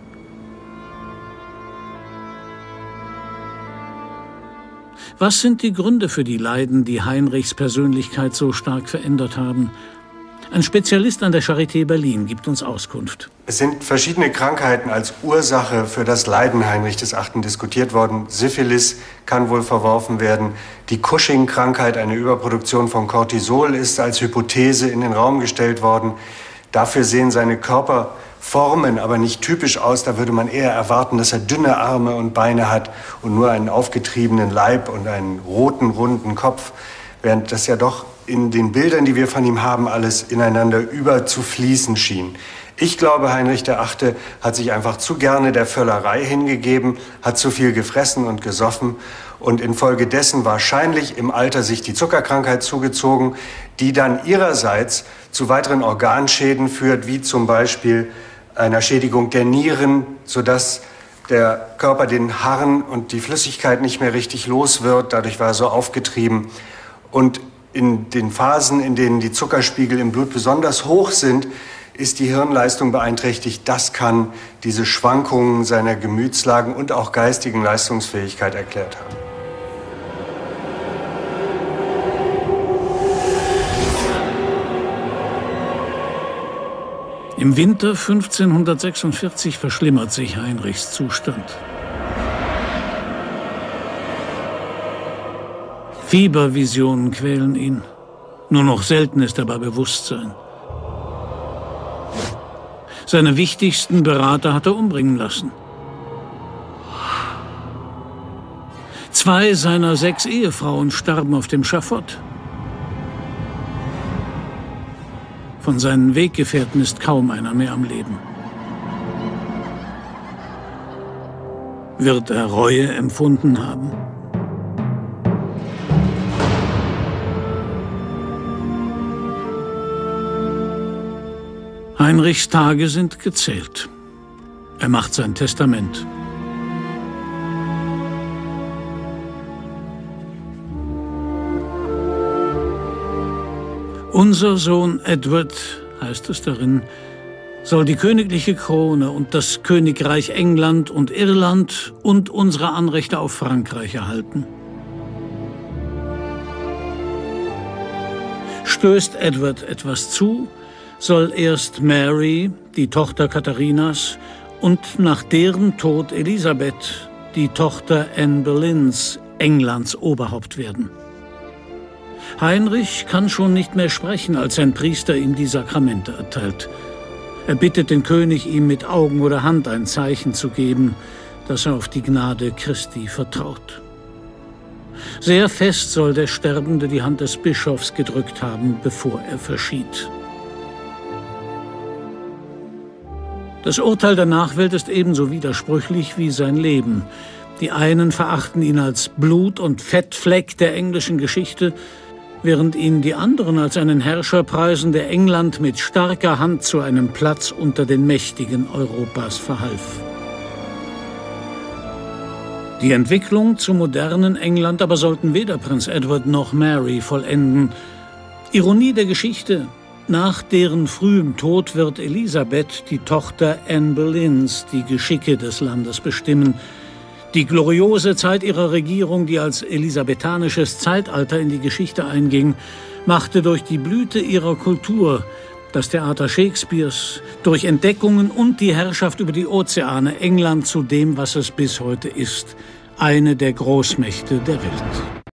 Was sind die Gründe für die Leiden, die Heinrichs Persönlichkeit so stark verändert haben? Ein Spezialist an der Charité Berlin gibt uns Auskunft. Es sind verschiedene Krankheiten als Ursache für das Leiden Heinrich VIII. Diskutiert worden. Syphilis kann wohl verworfen werden. Die Cushing-Krankheit, eine Überproduktion von Cortisol, ist als Hypothese in den Raum gestellt worden. Dafür sehen seine Körperformen aber nicht typisch aus. Da würde man eher erwarten, dass er dünne Arme und Beine hat und nur einen aufgetriebenen Leib und einen roten, runden Kopf, während das ja doch in den Bildern, die wir von ihm haben, alles ineinander überzufließen schien. Ich glaube, Heinrich VIII. Hat sich einfach zu gerne der Völlerei hingegeben, hat zu viel gefressen und gesoffen und infolgedessen wahrscheinlich im Alter sich die Zuckerkrankheit zugezogen, die dann ihrerseits zu weiteren Organschäden führt, wie zum Beispiel einer Schädigung der Nieren, sodass der Körper den Harn und die Flüssigkeit nicht mehr richtig los wird. Dadurch war er so aufgetrieben. Und in den Phasen, in denen die Zuckerspiegel im Blut besonders hoch sind, ist die Hirnleistung beeinträchtigt. Das kann diese Schwankungen seiner Gemütslagen und auch geistigen Leistungsfähigkeit erklärt haben. Im Winter 1546 verschlimmert sich Heinrichs Zustand. Fiebervisionen quälen ihn. Nur noch selten ist er bei Bewusstsein. Seine wichtigsten Berater hat er umbringen lassen. 2 seiner 6 Ehefrauen starben auf dem Schafott. Von seinen Weggefährten ist kaum einer mehr am Leben. Wird er Reue empfunden haben? Heinrichs Tage sind gezählt. Er macht sein Testament. Unser Sohn Edward, heißt es darin, soll die königliche Krone und das Königreich England und Irland und unsere Anrechte auf Frankreich erhalten. Stößt Edward etwas zu, soll erst Mary, die Tochter Katharinas, und nach deren Tod Elisabeth, die Tochter Anne Boleyn's, Englands Oberhaupt werden. Heinrich kann schon nicht mehr sprechen, als sein Priester ihm die Sakramente erteilt. Er bittet den König, ihm mit Augen oder Hand ein Zeichen zu geben, dass er auf die Gnade Christi vertraut. Sehr fest soll der Sterbende die Hand des Bischofs gedrückt haben, bevor er verschied. Das Urteil der Nachwelt ist ebenso widersprüchlich wie sein Leben. Die einen verachten ihn als Blut- und Fettfleck der englischen Geschichte, während ihn die anderen als einen Herrscher preisen, der England mit starker Hand zu einem Platz unter den Mächtigen Europas verhalf. Die Entwicklung zum modernen England aber sollten weder Prinz Edward noch Mary vollenden. Ironie der Geschichte: Nach deren frühem Tod wird Elisabeth, die Tochter Anne Boleyn's, die Geschicke des Landes bestimmen. Die gloriose Zeit ihrer Regierung, die als elisabethanisches Zeitalter in die Geschichte einging, machte durch die Blüte ihrer Kultur, das Theater Shakespeares, durch Entdeckungen und die Herrschaft über die Ozeane England zu dem, was es bis heute ist, eine der Großmächte der Welt.